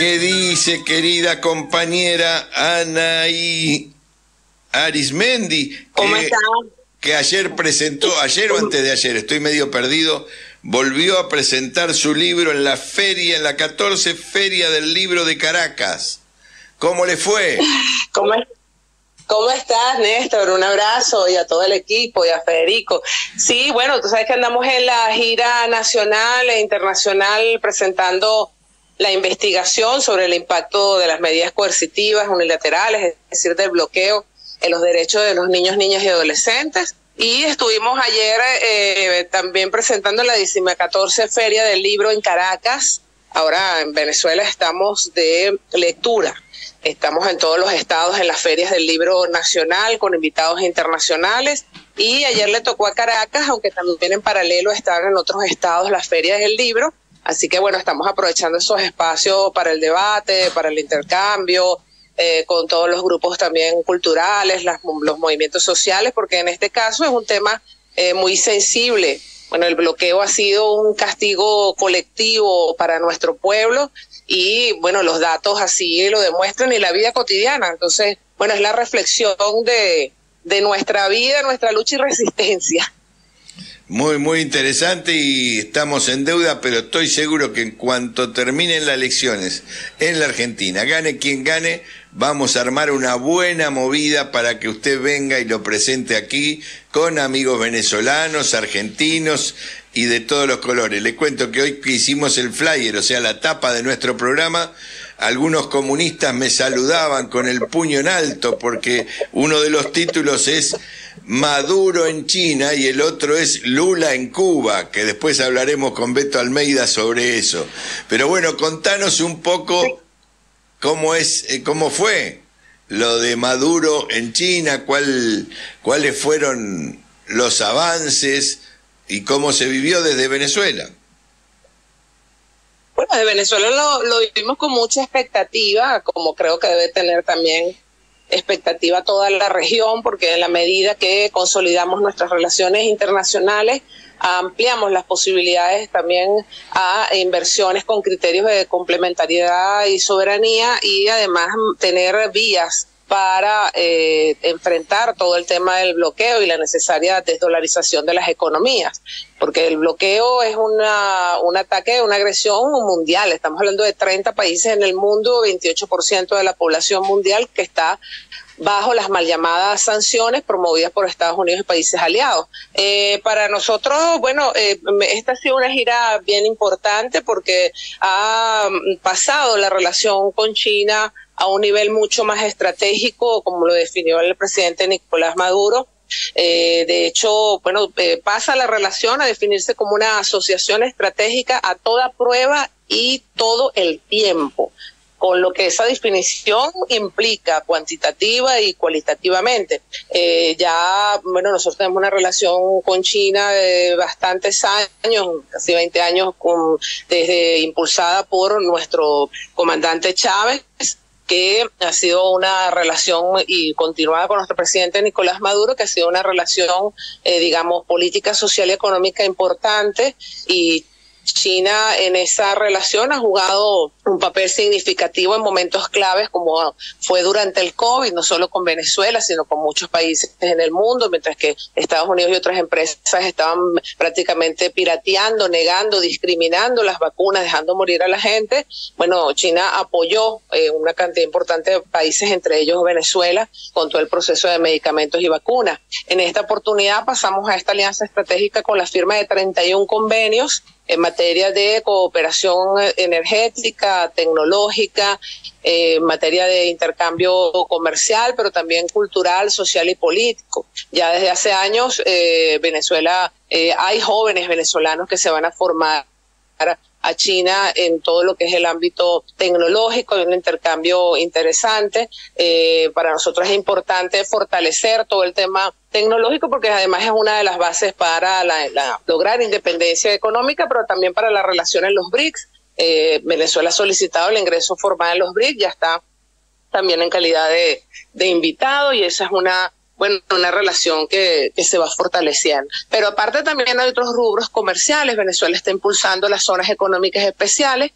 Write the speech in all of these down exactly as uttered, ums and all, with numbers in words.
¿Qué dice, querida compañera Anaí Arismendi? ¿Cómo que, está? Que ayer presentó, ayer o antes de ayer, estoy medio perdido, volvió a presentar su libro en la feria, en la catorce Feria del Libro de Caracas. ¿Cómo le fue? ¿Cómo, ¿Cómo estás, Néstor? Un abrazo, y a todo el equipo, y a Federico. Sí, bueno, tú sabes que andamos en la gira nacional e internacional presentando la investigación sobre el impacto de las medidas coercitivas unilaterales, es decir, del bloqueo en los derechos de los niños, niñas y adolescentes. Y estuvimos ayer eh, también presentando la catorce Feria del Libro en Caracas. Ahora en Venezuela estamos de lectura. Estamos en todos los estados en las ferias del libro nacional con invitados internacionales. Y ayer le tocó a Caracas, aunque también en paralelo están en otros estados las ferias del libro. Así que bueno, estamos aprovechando esos espacios para el debate, para el intercambio, eh, con todos los grupos también culturales, las, los movimientos sociales, porque en este caso es un tema eh, muy sensible. Bueno, el bloqueo ha sido un castigo colectivo para nuestro pueblo y bueno, los datos así lo demuestran y la vida cotidiana. Entonces, bueno, es la reflexión de, de nuestra vida, nuestra lucha y resistencia. Muy, muy interesante y estamos en deuda, pero estoy seguro que en cuanto terminen las elecciones en la Argentina, gane quien gane, vamos a armar una buena movida para que usted venga y lo presente aquí con amigos venezolanos, argentinos y de todos los colores. Le cuento que hoy que hicimos el flyer, o sea, la tapa de nuestro programa, algunos comunistas me saludaban con el puño en alto porque uno de los títulos es Maduro en China y el otro es Lula en Cuba, que después hablaremos con Beto Almeida sobre eso. Pero bueno, contanos un poco cómo es, cómo fue lo de Maduro en China, cuál, cuáles fueron los avances y cómo se vivió desde Venezuela. Bueno, de Venezuela lo, lo vivimos con mucha expectativa, como creo que debe tener también expectativa toda la región, porque en la medida que consolidamos nuestras relaciones internacionales, ampliamos las posibilidades también a inversiones con criterios de complementariedad y soberanía y además tener vías para eh, enfrentar todo el tema del bloqueo y la necesaria desdolarización de las economías, porque el bloqueo es una un ataque, una agresión mundial. Estamos hablando de treinta países en el mundo, veintiocho por ciento de la población mundial que está bajo las mal llamadas sanciones promovidas por Estados Unidos y países aliados. Eh, para nosotros, bueno, eh, esta ha sido una gira bien importante porque ha pasado la relación con China a un nivel mucho más estratégico, como lo definió el presidente Nicolás Maduro. Eh, de hecho, bueno, eh, pasa la relación a definirse como una asociación estratégica a toda prueba y todo el tiempo, con lo que esa definición implica cuantitativa y cualitativamente. Eh, ya, bueno, nosotros tenemos una relación con China de bastantes años, casi veinte años, con, desde impulsada por nuestro comandante Chávez, que ha sido una relación y continuada con nuestro presidente Nicolás Maduro, que ha sido una relación, eh, digamos, política, social y económica importante, y China en esa relación ha jugado un papel significativo en momentos claves como fue durante el COVID, no solo con Venezuela, sino con muchos países en el mundo, mientras que Estados Unidos y otras empresas estaban prácticamente pirateando, negando, discriminando las vacunas, dejando morir a la gente. Bueno, China apoyó eh, una cantidad importante de países, entre ellos Venezuela, con todo el proceso de medicamentos y vacunas. En esta oportunidad pasamos a esta alianza estratégica con la firma de treinta y un convenios en materia de cooperación energética, tecnológica, eh, en materia de intercambio comercial, pero también cultural, social y político. Ya desde hace años, eh, Venezuela, eh, hay jóvenes venezolanos que se van a formar a China en todo lo que es el ámbito tecnológico, hay un intercambio interesante. Eh, para nosotros es importante fortalecer todo el tema tecnológico porque además es una de las bases para la, la, lograr independencia económica, pero también para la relación en los B R I C S. Eh, Venezuela ha solicitado el ingreso formal en los B R I C S, ya está también en calidad de, de invitado y esa es una bueno, una relación que, que se va fortaleciendo. Pero aparte también hay otros rubros comerciales. Venezuela está impulsando las zonas económicas especiales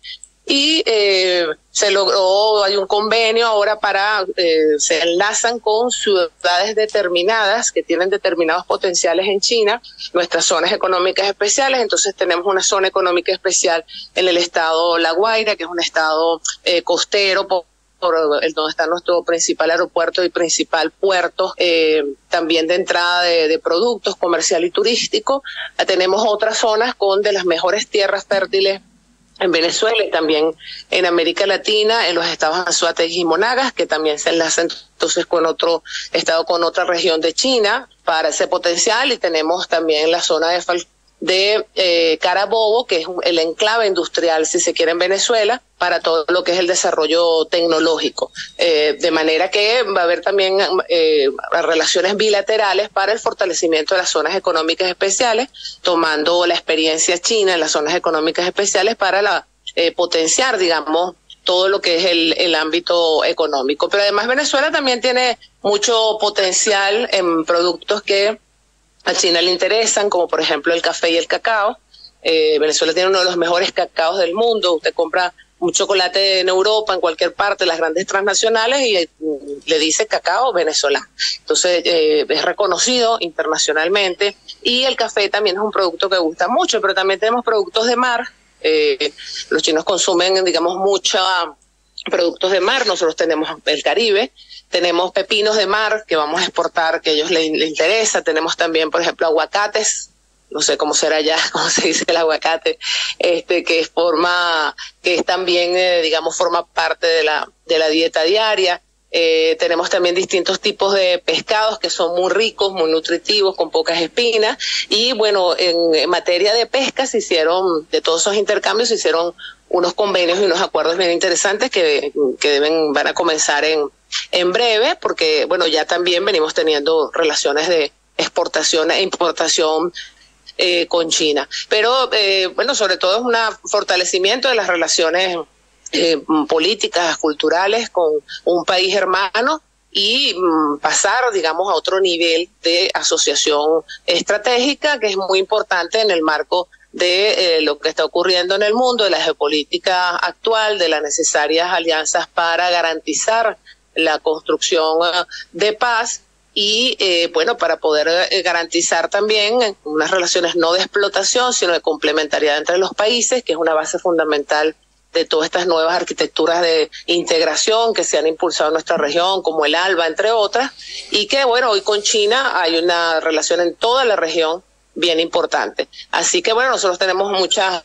y eh, se logró, hay un convenio ahora para, eh, se enlazan con ciudades determinadas que tienen determinados potenciales en China, nuestras zonas económicas especiales. Entonces tenemos una zona económica especial en el estado La Guaira, que es un estado eh, costero, por por el donde está nuestro principal aeropuerto y principal puerto, eh, también de entrada de, de productos comercial y turístico. Tenemos otras zonas con de las mejores tierras fértiles en Venezuela y también en América Latina, en los estados Anzoátegui y Monagas, que también se enlazan entonces con otro estado, con otra región de China para ese potencial. Y tenemos también la zona de Fal de eh, Carabobo, que es un, el enclave industrial, si se quiere, en Venezuela, para todo lo que es el desarrollo tecnológico. Eh, de manera que va a haber también eh, relaciones bilaterales para el fortalecimiento de las zonas económicas especiales, tomando la experiencia china en las zonas económicas especiales para la, eh, potenciar, digamos, todo lo que es el, el ámbito económico. Pero además Venezuela también tiene mucho potencial en productos que a China le interesan, como por ejemplo el café y el cacao. Eh, Venezuela tiene uno de los mejores cacaos del mundo. Usted compra un chocolate en Europa, en cualquier parte, las grandes transnacionales, y eh, le dice cacao venezolano. Entonces eh, es reconocido internacionalmente. Y el café también es un producto que gusta mucho, pero también tenemos productos de mar. Eh, los chinos consumen, digamos, muchos productos de mar. Nosotros tenemos el Caribe. Tenemos pepinos de mar que vamos a exportar, que a ellos les, les interesa. Tenemos también, por ejemplo, aguacates, no sé cómo será ya, cómo se dice el aguacate, este que es forma, que es también, eh, digamos, forma parte de la, de la dieta diaria. Eh, tenemos también distintos tipos de pescados que son muy ricos, muy nutritivos, con pocas espinas. Y bueno, en, en materia de pesca se hicieron, de todos esos intercambios, se hicieron unos convenios y unos acuerdos bien interesantes que, que deben, van a comenzar en en breve, porque bueno, ya también venimos teniendo relaciones de exportación e importación eh, con China. Pero eh, bueno, sobre todo es un fortalecimiento de las relaciones eh, políticas, culturales con un país hermano y mm, pasar, digamos, a otro nivel de asociación estratégica, que es muy importante en el marco de eh, lo que está ocurriendo en el mundo, de la geopolítica actual, de las necesarias alianzas para garantizar la construcción de paz y, eh, bueno, para poder eh, garantizar también unas relaciones no de explotación, sino de complementariedad entre los países, que es una base fundamental de todas estas nuevas arquitecturas de integración que se han impulsado en nuestra región, como el ALBA, entre otras, y que, bueno, hoy con China hay una relación en toda la región bien importante. Así que, bueno, nosotros tenemos muchas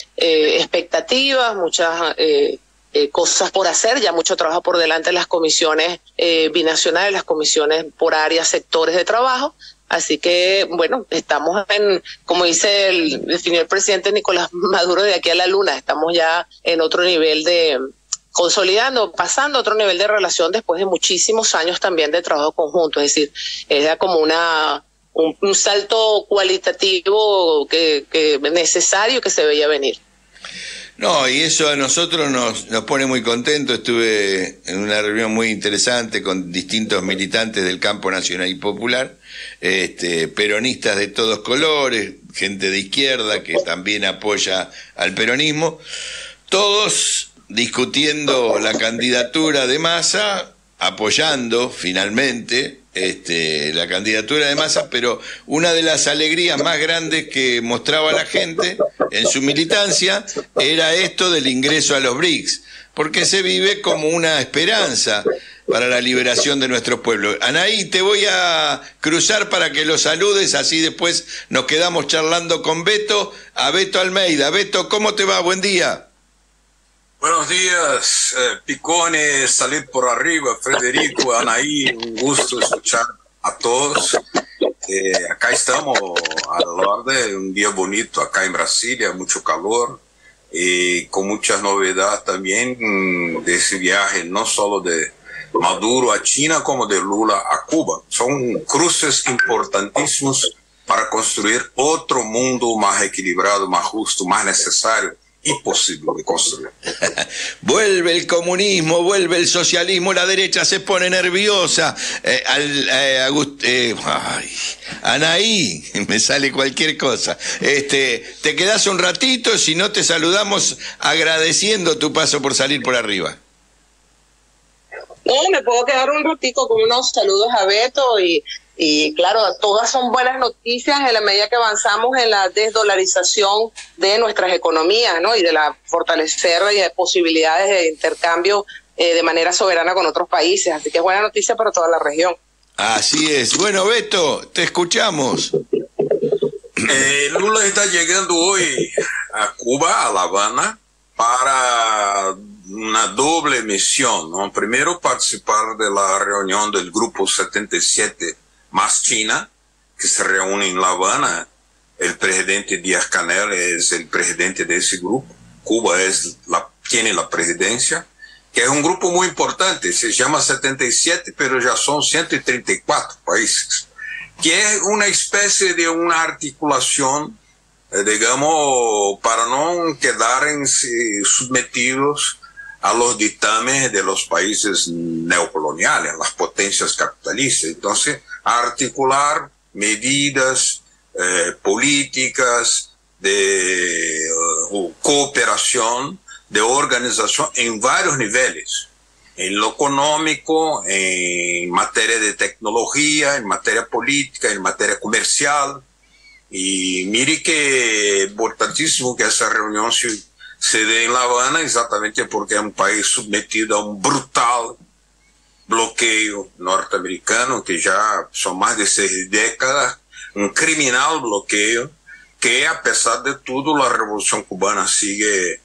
eh, expectativas, muchas eh, Eh, cosas por hacer, ya mucho trabajo por delante en las comisiones eh, binacionales, las comisiones por áreas, sectores de trabajo. Así que, bueno, estamos en, como dice el, definió el presidente Nicolás Maduro, de aquí a la luna, estamos ya en otro nivel de, consolidando, pasando a otro nivel de relación después de muchísimos años también de trabajo conjunto. Es decir, era como una un, un salto cualitativo que, que necesario que se veía venir. No, y eso a nosotros nos, nos pone muy contentos. Estuve en una reunión muy interesante con distintos militantes del campo nacional y popular, este, peronistas de todos colores, gente de izquierda que también apoya al peronismo, todos discutiendo la candidatura de Massa, apoyando finalmente este, la candidatura de Massa, pero una de las alegrías más grandes que mostraba la gente en su militancia era esto del ingreso a los B R I C S, porque se vive como una esperanza para la liberación de nuestro pueblo. Anaí, te voy a cruzar para que lo saludes, así después nos quedamos charlando con Beto, a Beto Almeida. Beto, ¿cómo te va? Buen día. Buenos días, eh, Picones, salid por arriba, Federico, Anaí, un gusto escuchar a todos. Eh, acá estamos alrededor de un día bonito acá en Brasilia, mucho calor, y con muchas novedades también de ese viaje, no solo de Maduro a China como de Lula a Cuba. Son cruces importantísimos para construir otro mundo más equilibrado, más justo, más necesario, imposible de construir. Vuelve el comunismo, vuelve el socialismo, la derecha se pone nerviosa. Eh, al, eh, Agust eh, ay, Anaí, me sale cualquier cosa. Este, te quedás un ratito, si no te saludamos agradeciendo tu paso por salir por arriba. No, me puedo quedar un ratico con unos saludos a Beto y, y claro, todas son buenas noticias en la medida que avanzamos en la desdolarización de nuestras economías, ¿no? Y de la fortalecer y de posibilidades de intercambio eh, de manera soberana con otros países. Así que es buena noticia para toda la región. Así es. Bueno, Beto, te escuchamos. Eh, Lula está llegando hoy a Cuba, a La Habana, para una doble misión, ¿no? Primero, participar de la reunión del Grupo setenta y siete más China, que se reúne en La Habana. El presidente Díaz-Canel es el presidente de ese grupo. Cuba es la, tiene la presidencia, que es un grupo muy importante. Se llama setenta y siete, pero ya son ciento treinta y cuatro países, que es una especie de una articulación, eh, digamos, para no quedar en, eh, sometidos a los dictámenes de los países neocoloniales, las potencias capitalistas. Entonces, articular medidas eh, políticas de uh, cooperación, de organización en varios niveles, en lo económico, en materia de tecnología, en materia política, en materia comercial. Y mire que es importantísimo que esa reunión se se dé en La Habana, exactamente porque es un país sometido a un brutal bloqueo norteamericano, que ya son más de seis décadas, un criminal bloqueo, que a pesar de todo la revolución cubana sigue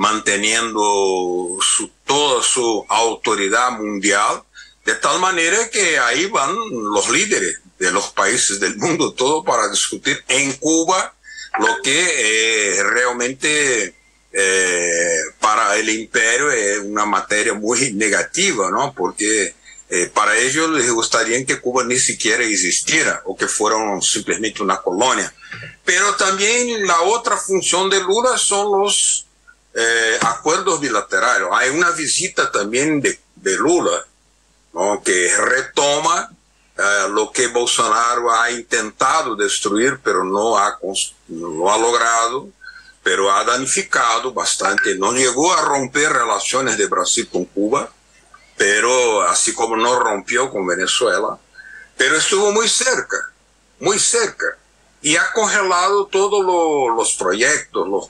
manteniendo su, toda su autoridad mundial, de tal manera que ahí van los líderes de los países del mundo, todo para discutir en Cuba lo que eh, realmente Eh, para el imperio es una materia muy negativa, ¿no? Porque eh, para ellos les gustaría que Cuba ni siquiera existiera o que fuera simplemente una colonia. Pero también la otra función de Lula son los eh, acuerdos bilaterales. Hay una visita también de, de Lula, ¿no? Que retoma eh, lo que Bolsonaro ha intentado destruir, pero no ha, no ha logrado, pero ha danificado bastante. No llegó a romper relaciones de Brasil con Cuba, pero así como no rompió con Venezuela, pero estuvo muy cerca, muy cerca, y ha congelado todos lo, los proyectos, los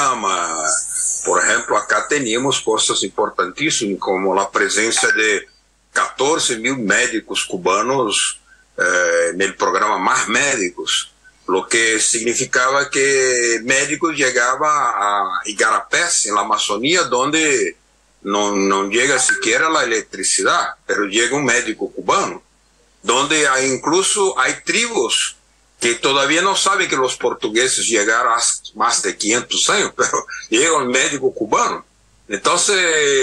programas. Por ejemplo, acá teníamos cosas importantísimas, como la presencia de catorce mil médicos cubanos eh, en el programa Más Médicos, lo que significaba que médicos llegaban a Igarapés, en la Amazonía, donde no, no llega siquiera la electricidad, pero llega un médico cubano, donde hay, incluso hay tribus que todavía no saben que los portugueses llegaron hace más de quinientos años, pero llega un médico cubano. Entonces,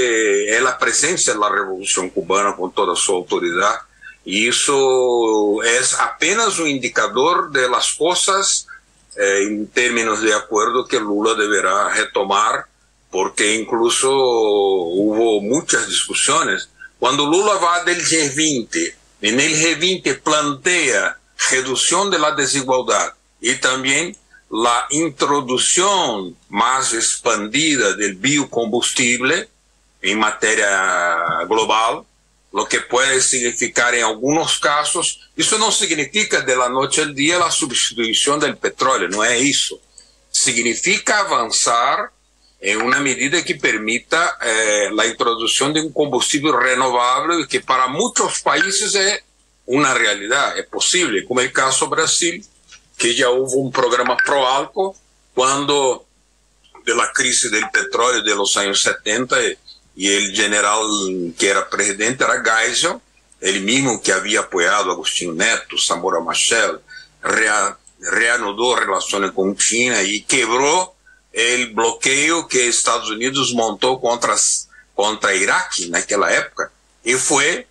es la presencia de la revolución cubana con toda su autoridad. Y eso es apenas un indicador de las cosas eh, en términos de acuerdo que Lula deberá retomar, porque incluso hubo muchas discusiones. Cuando Lula va del G veinte, en el G veinte plantea reducción de la desigualdad y también la introducción más expandida del biocombustible en materia global, lo que puede significar en algunos casos, eso no significa de la noche al día la sustitución del petróleo, no es eso. Significa avanzar en una medida que permita eh, la introducción de un combustible renovable que para muchos países es una realidad, es posible, como el caso Brasil, que ya hubo un programa Proálcool cuando de la crisis del petróleo de los años setenta, y el general que era presidente era Geisel, el mismo que había apoyado a Agostinho Neto, Samora Machel, rea, reanudó relaciones con China y quebró el bloqueo que Estados Unidos montó contra, contra Irak en aquella época. Y fue,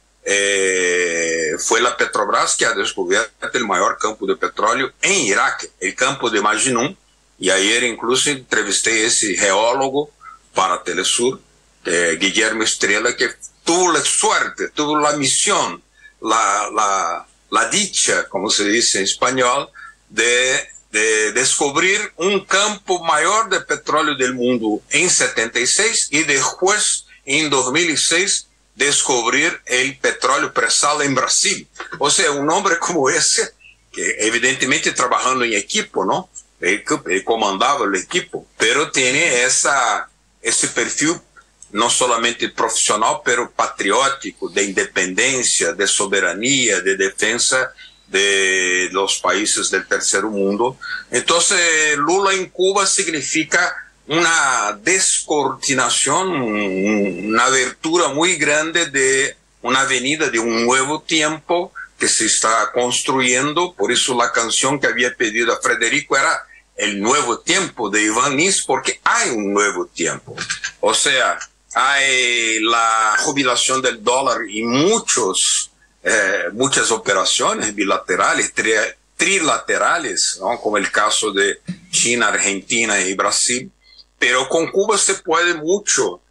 eh, fue la Petrobras que ha descubierto el mayor campo de petróleo en Irak, el campo de Majnun, y ayer incluso entrevisté a ese geólogo para Telesur, eh, Guillermo Estrella, que tuvo la suerte, tuvo la misión, la, la, la dicha, como se dice en español, de, de descubrir un campo mayor de petróleo del mundo en setenta y seis y después, en dos mil seis, descubrir el petróleo presal en Brasil. O sea, un hombre como ese, que evidentemente trabajando en equipo, ¿no? Él, él comandaba el equipo, pero tiene esa, ese perfil no solamente profesional, pero patriótico, de independencia, de soberanía, de defensa de los países del tercer mundo. Entonces, Lula en Cuba significa una descoordinación, una abertura muy grande de una avenida de un nuevo tiempo que se está construyendo. Por eso la canción que había pedido a Frederico era El Nuevo Tiempo de Iván Nis, porque hay un nuevo tiempo. O sea, hay la jubilación del dólar y muchos, eh, muchas operaciones bilaterales, tri trilaterales, ¿no? Como el caso de China, Argentina y Brasil. Pero con Cuba se puede mucho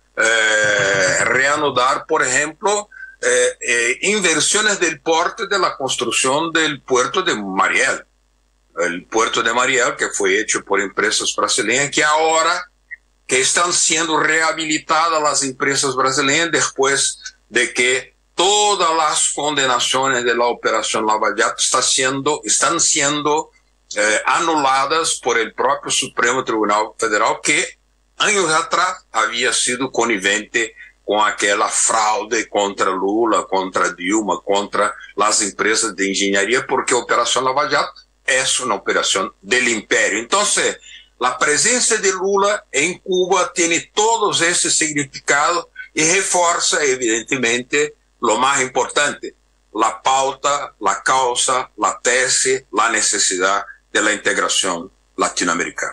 eh, reanudar, por ejemplo, eh, eh, inversiones del porte de la construcción del puerto de Mariel. El puerto de Mariel, que fue hecho por empresas brasileñas, que ahora que están siendo rehabilitadas las empresas brasileñas después de que todas las condenaciones de la operación Lava Jato está siendo, están siendo eh, anuladas por el propio Supremo Tribunal Federal, que años atrás había sido conivente con aquella fraude contra Lula, contra Dilma, contra las empresas de ingeniería, porque la operación Lava Jato es una operación del imperio. Entonces, la presencia de Lula en Cuba tiene todos esos significados y refuerza, evidentemente, lo más importante, la pauta, la causa, la tesis, la necesidad de la integración latinoamericana.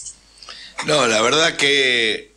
No, la verdad que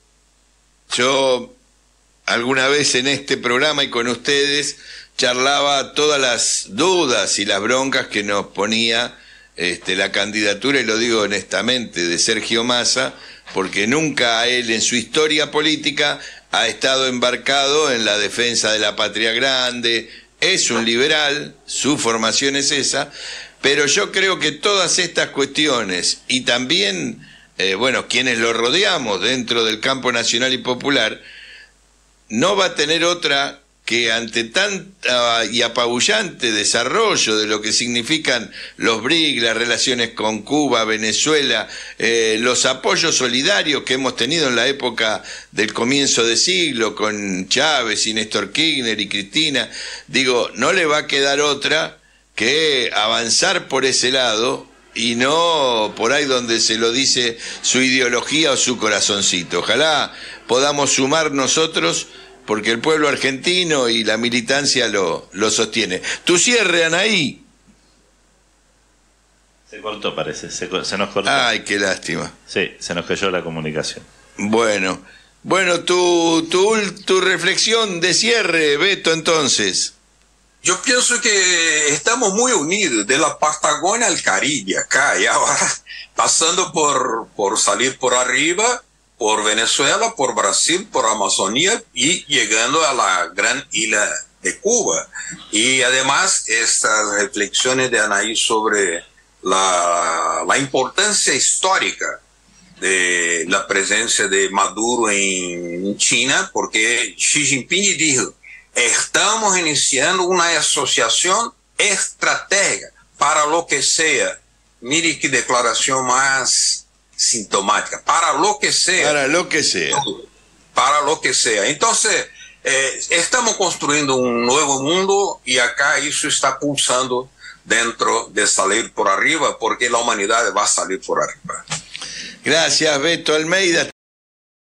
yo alguna vez en este programa y con ustedes charlaba todas las dudas y las broncas que nos ponía este, la candidatura, y lo digo honestamente, de Sergio Massa, porque nunca él en su historia política ha estado embarcado en la defensa de la patria grande. Es un liberal, su formación es esa, pero yo creo que todas estas cuestiones y también... Eh, bueno, quienes lo rodeamos dentro del campo nacional y popular, no va a tener otra que ante tanta y apabullante desarrollo de lo que significan los B R I C, las relaciones con Cuba, Venezuela, eh, los apoyos solidarios que hemos tenido en la época del comienzo de siglo con Chávez y Néstor Kirchner y Cristina, digo, no le va a quedar otra que avanzar por ese lado y no por ahí donde se lo dice su ideología o su corazoncito. Ojalá podamos sumar nosotros, porque el pueblo argentino y la militancia lo, lo sostiene. Tu cierre, Anaí. Se cortó, parece, se, se nos cortó. Ay, qué lástima. Sí, se nos cayó la comunicación. Bueno, bueno, tu, tu, tu reflexión de cierre, Beto, entonces. Yo pienso que estamos muy unidos, de la Patagonia al Caribe, acá, y ahora pasando por, por salir por arriba, por Venezuela, por Brasil, por Amazonía y llegando a la gran isla de Cuba. Y además estas reflexiones de Anaí sobre la, la importancia histórica de la presencia de Maduro en China, porque Xi Jinping dijo: estamos iniciando una asociación estratégica para lo que sea. Mire qué declaración más sintomática. Para lo que sea. Para lo que sea. Para lo que sea. Entonces, eh, estamos construyendo un nuevo mundo y acá eso está pulsando dentro de salir por arriba, porque la humanidad va a salir por arriba. Gracias, Beto Almeida.